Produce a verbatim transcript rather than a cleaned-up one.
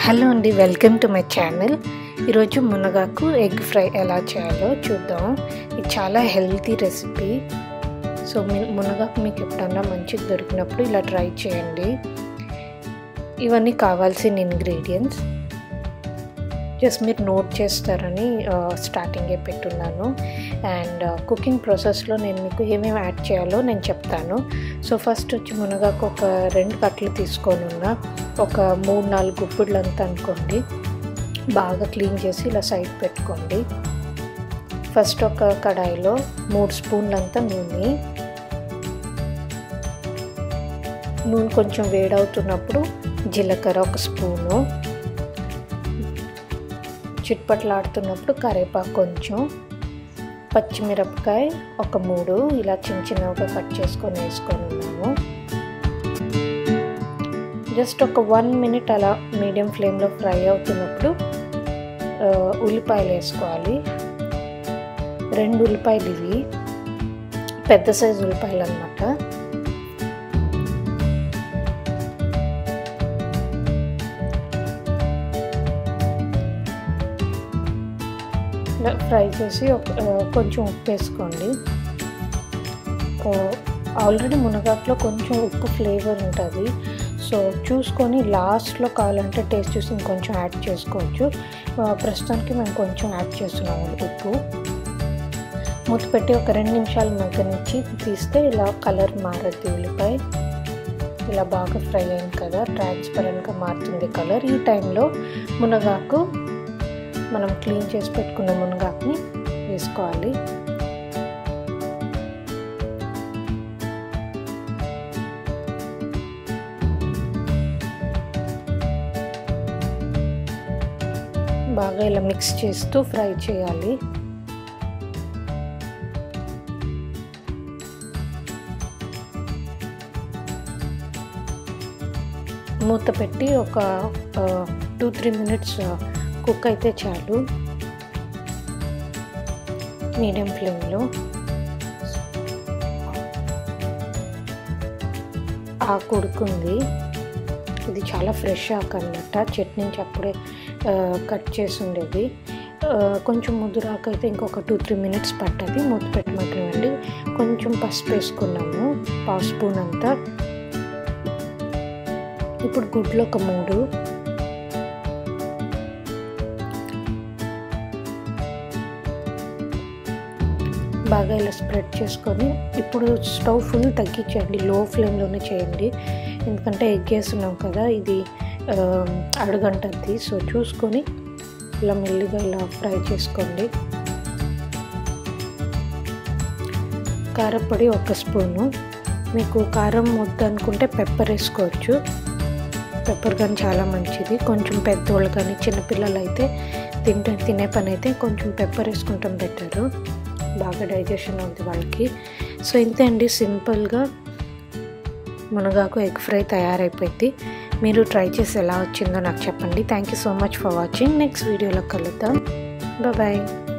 Hello అండి, welcome to my channel. ఈరోజు మునగాకు ఎగ్ ఫ్రై ఎలా చేయాలో చూద్దాం. ఇది చాలా హెల్తీ రెసిపీ. సో మీ మునగాకు మీకు ఎప్పుడన్నా మంచిగా దొరికినప్పుడు ఇలా ట్రై చేయండి. ఇవన్నీ కావాల్సిన ఇంగ్రీడియంట్స్ జస్ట్ మీరు నోట్ చేస్తారని స్టార్టింగే పెట్టున్నాను. అండ్ కుకింగ్ ప్రాసెస్లో నేను మీకు ఏమేమి యాడ్ చేయాలో నేను చెప్తాను. సో ఫస్ట్ వచ్చి మునగాకు ఒక రెండు కట్టలు తీసుకొని ఉన్న ఒక మూడు నాలుగు గుప్పిళ్ళంతా అనుకోండి. బాగా క్లీన్ చేసి ఇలా సైడ్ పెట్టుకోండి. ఫస్ట్ ఒక కడాయిలో మూడు స్పూన్లంతా నూనె నూనె కొంచెం వేడవుతున్నప్పుడు జీలకర్ర ఒక స్పూను, చిట్పట్లాడుతున్నప్పుడు కరివేపాకు కొంచెం, పచ్చిమిరపకాయ ఒక మూడు ఇలా చిన్న చిన్నగా కట్ చేసుకొని వేసుకొని ఉన్నాము. జస్ట్ ఒక వన్ మినిట్ అలా మీడియం ఫ్లేమ్లో ఫ్రై అవుతున్నప్పుడు ఉల్లిపాయలు వేసుకోవాలి. రెండు ఉల్లిపాయలు, ఇవి పెద్ద సైజు ఉల్లిపాయలు అన్నమాట. ఫ్రై చేసి కొంచెం ఉప్పు వేసుకోండి. ఆల్రెడీ మునగాకులో కొంచెం ఉప్పు ఫ్లేవర్ ఉంటుంది. సో చూసుకొని లాస్ట్లో కావాలంటే టేస్ట్ చూసి ఇంకొంచెం యాడ్ చేసుకోవచ్చు. ప్రస్తుతానికి మేము కొంచెం యాడ్ చేస్తున్నాము ఉప్పు. మూత పెట్టి ఒక రెండు నిమిషాలు మగ్గనిచ్చి తీస్తే ఇలా కలర్ మారద్ది. ఉల్లిపాయ ఇలా బాగా ఫ్రై అయింది కదా, ట్రాన్స్పరెంట్గా మారుతుంది కలర్. ఈ టైంలో మునగాకు, మనం క్లీన్ చేసి పెట్టుకున్న మునగాకుని వేసుకోవాలి. బాగా ఇలా మిక్స్ చేస్తూ ఫ్రై చేయాలి. మూత పెట్టి ఒక టూ త్రీ మినిట్స్ కుక్ అయితే చాలు, మీడియం ఫ్లేమ్లో. ఆకు ఉడుకుంది. ఇది చాలా ఫ్రెష్ ఆకు అన్నమాట. చట్నీ నుంచి అప్పుడే కట్ చేసి ఉండేది. కొంచెం ముదురాకు అయితే ఇంకొక టూ త్రీ మినిట్స్ పట్టది. మూత పెట్టమంటే కొంచెం పసుపు వేసుకున్నాము, పావు స్పూన్ అంతా. ఇప్పుడు గుడ్లు ఒక మూడు, బాగా ఇలా స్ప్రెడ్ చేసుకొని ఇప్పుడు స్టవ్ ఫుల్ తగ్గించండి, లో ఫ్లేమ్లోనే చేయండి. ఎందుకంటే ఎగ్ వేస్తున్నాం కదా, ఇది అడుగంటది. సో చూసుకొని ఇలా మెల్లిగా ఇలా ఫ్రై చేసుకోండి. కారపొడి ఒక స్పూను. మీకు కారం వద్దు అనుకుంటే పెప్పర్ వేసుకోవచ్చు. పెప్పర్ కానీ చాలా మంచిది. కొంచెం పెద్దోళ్ళు కానీ చిన్నపిల్లలు అయితే తింటే తినే పని అయితే కొంచెం పెప్పర్ వేసుకుంటాం బెటరు, బాగా డైజెషన్ అవుతుంది వాళ్ళకి. సో ఇంతే అండి, సింపుల్గా మునగాకు ఎగ్ ఫ్రై తయారైపోయింది. మీరు ట్రై చేసి ఎలా వచ్చిందో నాకు చెప్పండి. Thank you so much for watching. Next వీడియోలో కలుద్దాం. బాయ్.